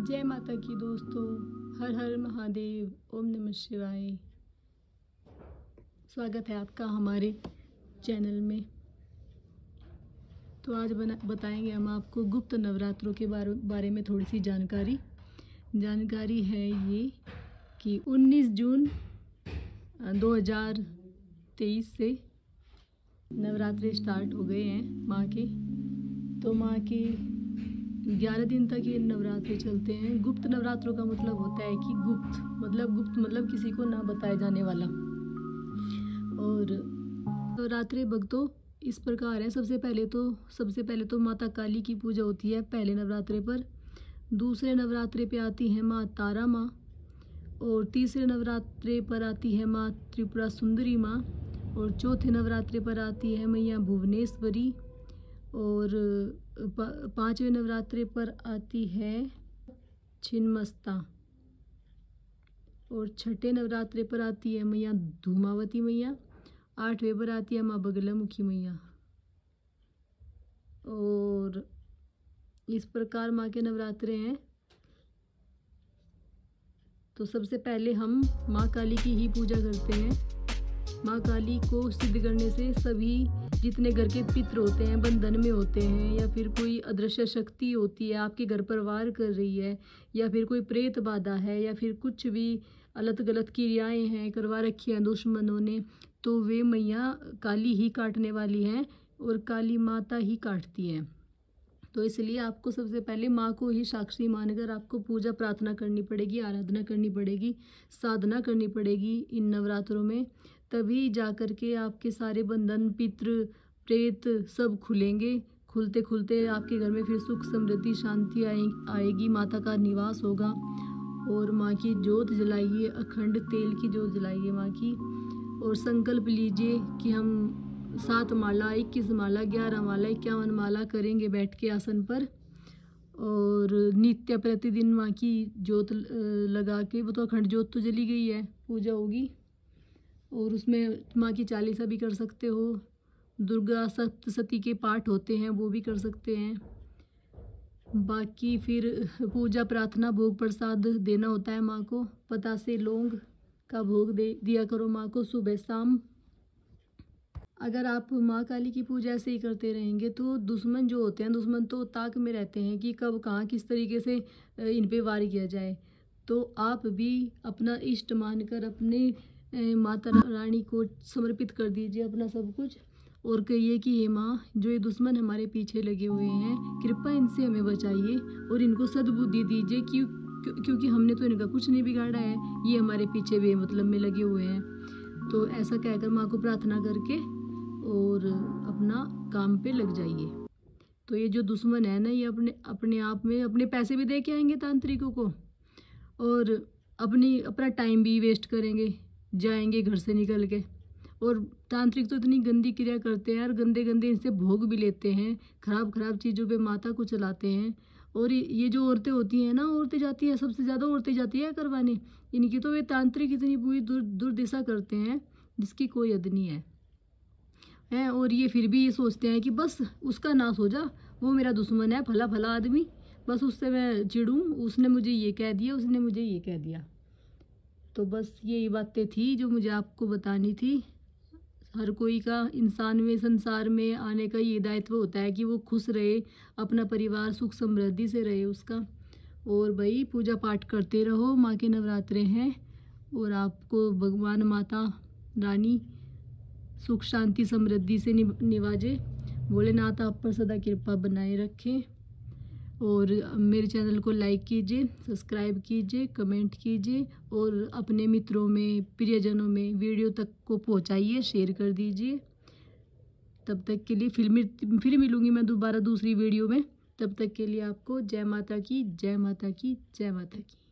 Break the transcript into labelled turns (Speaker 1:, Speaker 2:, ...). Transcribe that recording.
Speaker 1: जय माता की दोस्तों, हर हर महादेव, ओम नमः शिवाय। स्वागत है आपका हमारे चैनल में। तो आज बताएंगे हम आपको गुप्त नवरात्रों के बारे में थोड़ी सी जानकारी है ये कि 19 जून 2023 से नवरात्रि स्टार्ट हो गए हैं माँ के। तो माँ के 11 दिन तक ये नवरात्रि चलते हैं। गुप्त नवरात्रों का मतलब होता है कि गुप्त मतलब किसी को ना बताया जाने वाला। और नवरात्रि भक्तों इस प्रकार है। सबसे पहले तो माता काली की पूजा होती है पहले नवरात्रि पर। दूसरे नवरात्रि पे आती है माँ तारा माँ, और तीसरे नवरात्रि पर आती है माँ त्रिपुरा सुंदरी माँ, और चौथे नवरात्रि पर आती है मैया भुवनेश्वरी, और पांचवें नवरात्रि पर आती है छिन्नमस्ता, और छठे नवरात्रि पर आती है मैया धूमावती मैया, आठवें पर आती है माँ बगलामुखी मैया। और इस प्रकार माँ के नवरात्रे हैं। तो सबसे पहले हम माँ काली की ही पूजा करते हैं। माँ काली को सिद्ध करने से सभी जितने घर के पितृ होते हैं, बंधन में होते हैं, या फिर कोई अदृश्य शक्ति होती है आपके घर पर वार कर रही है, या फिर कोई प्रेत बाधा है, या फिर कुछ भी अलग गलत क्रियाएं हैं करवा रखी हैं दुश्मनों ने, तो वे मैया काली ही काटने वाली हैं और काली माता ही काटती हैं। तो इसलिए आपको सबसे पहले माँ को ही साक्षी मानकर आपको पूजा प्रार्थना करनी पड़ेगी, आराधना करनी पड़ेगी, साधना करनी पड़ेगी इन नवरात्रों में। तभी जा कर के आपके सारे बंधन, पितृ, प्रेत सब खुलेंगे। खुलते खुलते आपके घर में फिर सुख, समृद्धि, शांति आएगी, माता का निवास होगा। और माँ की जोत जलाइए, अखंड तेल की जोत जलाइए माँ की, और संकल्प लीजिए कि हम 7 माला, 21 माला, 11 माला, 51 माला करेंगे बैठ के आसन पर। और नित्य प्रतिदिन माँ की जोत लगा के, वो तो अखंड जोत तो जली गई है, पूजा होगी। और उसमें माँ की चालीसा भी कर सकते हो। दुर्गा सप्तशती के पाठ होते हैं, वो भी कर सकते हैं। बाकी फिर पूजा प्रार्थना, भोग प्रसाद देना होता है माँ को। पतासे लौंग का भोग दिया करो माँ को सुबह शाम। अगर आप माँ काली की पूजा ऐसे ही करते रहेंगे तो दुश्मन जो होते हैं, दुश्मन तो ताक में रहते हैं कि कब कहाँ किस तरीके से इन पे वार किया जाए। तो आप भी अपना इष्ट मानकर अपने माता रानी को समर्पित कर दीजिए अपना सब कुछ, और कहिए कि हे माँ, जो ये दुश्मन हमारे पीछे लगे हुए हैं, कृपा इनसे हमें बचाइए और इनको सद्बुद्धि दीजिए, क्योंकि हमने तो इनका कुछ नहीं बिगाड़ा है, ये हमारे पीछे बेमतलब में लगे हुए हैं। तो ऐसा कहकर माँ को प्रार्थना करके और अपना काम पे लग जाइए। तो ये जो दुश्मन है ना, ये अपने आप में अपने पैसे भी दे के आएंगे तांत्रिकों को, और अपना टाइम भी वेस्ट करेंगे, जाएंगे घर से निकल के। और तांत्रिक तो इतनी गंदी क्रिया करते हैं और गंदे इनसे भोग भी लेते हैं, खराब चीज़ों पे माता को चलाते हैं। और ये जो औरतें होती हैं ना, औरतें जाती हैं, सबसे ज़्यादा औरतें जाती है करवाने इनकी। तो वे तांत्रिक इतनी बुरी दुर्दशा करते हैं जिसकी कोई हद नहीं है। और ये फिर भी ये सोचते हैं कि बस उसका नाश हो जा, वो मेरा दुश्मन है, भला आदमी, बस उससे मैं चिढ़ूं, उसने मुझे ये कह दिया, उसने मुझे ये कह दिया। तो बस यही बातें थी जो मुझे आपको बतानी थी। हर कोई का इंसान में, संसार में आने का ये दायित्व होता है कि वो खुश रहे, अपना परिवार सुख समृद्धि से रहे उसका। और भाई पूजा पाठ करते रहो, माँ के नवरात्रे हैं, और आपको भगवान माता रानी सुख शांति समृद्धि से निवाजे। भोलेनाथ आप पर सदा कृपा बनाए रखें। और मेरे चैनल को लाइक कीजिए, सब्सक्राइब कीजिए, कमेंट कीजिए, और अपने मित्रों में, प्रियजनों में वीडियो तक को पहुंचाइए, शेयर कर दीजिए। तब तक के लिए फिर मिलूंगी मैं दोबारा दूसरी वीडियो में। तब तक के लिए आपको जय माता की, जय माता की, जय माता की।